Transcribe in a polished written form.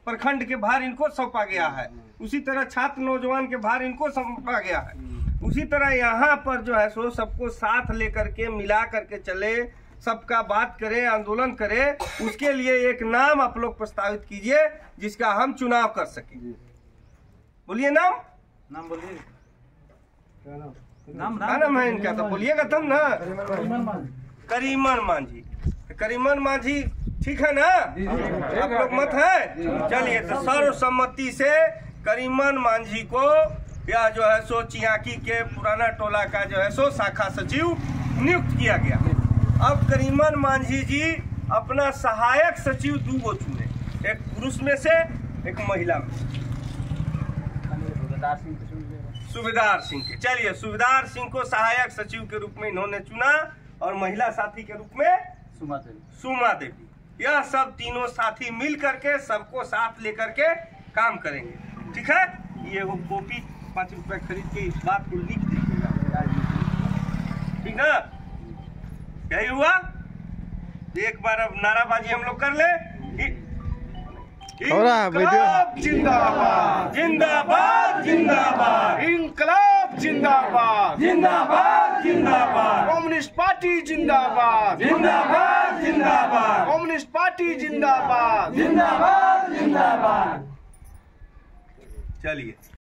प्रखंड के भार इनको सौंपा गया है, उसी तरह छात्र नौजवान के भार इनको सौंपा गया है। उसी तरह यहाँ पर जो है सो सबको साथ लेकर के मिला करके चले, सबका बात करें, आंदोलन करें। उसके लिए एक नाम आप लोग प्रस्तावित कीजिए जिसका हम चुनाव कर सकें। बोलिए नाम बोलिए। नाम है इनका, तो बोलिएगा तब ना। करीमन मांझी। करीमन मांझी ठीक है ना? आप लोग मत है? चलिए, तो सर्वसम्मति से करीमन मांझी को यह जो है सो चियाकी के पुराना टोला का जो है सो शाखा सचिव नियुक्त किया गया। अब करीमन मांझी जी अपना सहायक सचिव 2 को चुने, एक पुरुष में से एक महिला में। सुबेदार सिंह के। चलिए, सुबेदार सिंह को सहायक सचिव के रूप में इन्होंने चुना और महिला साथी के रूप में सुमा देवी। यह सब तीनों साथी मिल करके सबको साथ लेकर के काम करेंगे। ठीक है? ये वो कॉपी 5 रुपए खरीद के इस बात को लिख दीजिएगा। ठीक ना? यही हुआ। एक बार अब नाराबाजी हम लोग कर ले। इंकलाब जिंदाबाद, जिंदाबाद जिंदाबाद, इंकलाब जिंदाबाद, जिंदाबाद जिंदाबाद, कम्युनिस्ट पार्टी जिंदाबाद, जिंदाबाद जिंदाबाद, कम्युनिस्ट पार्टी जिंदाबाद, जिंदाबाद जिंदाबाद। चलिए।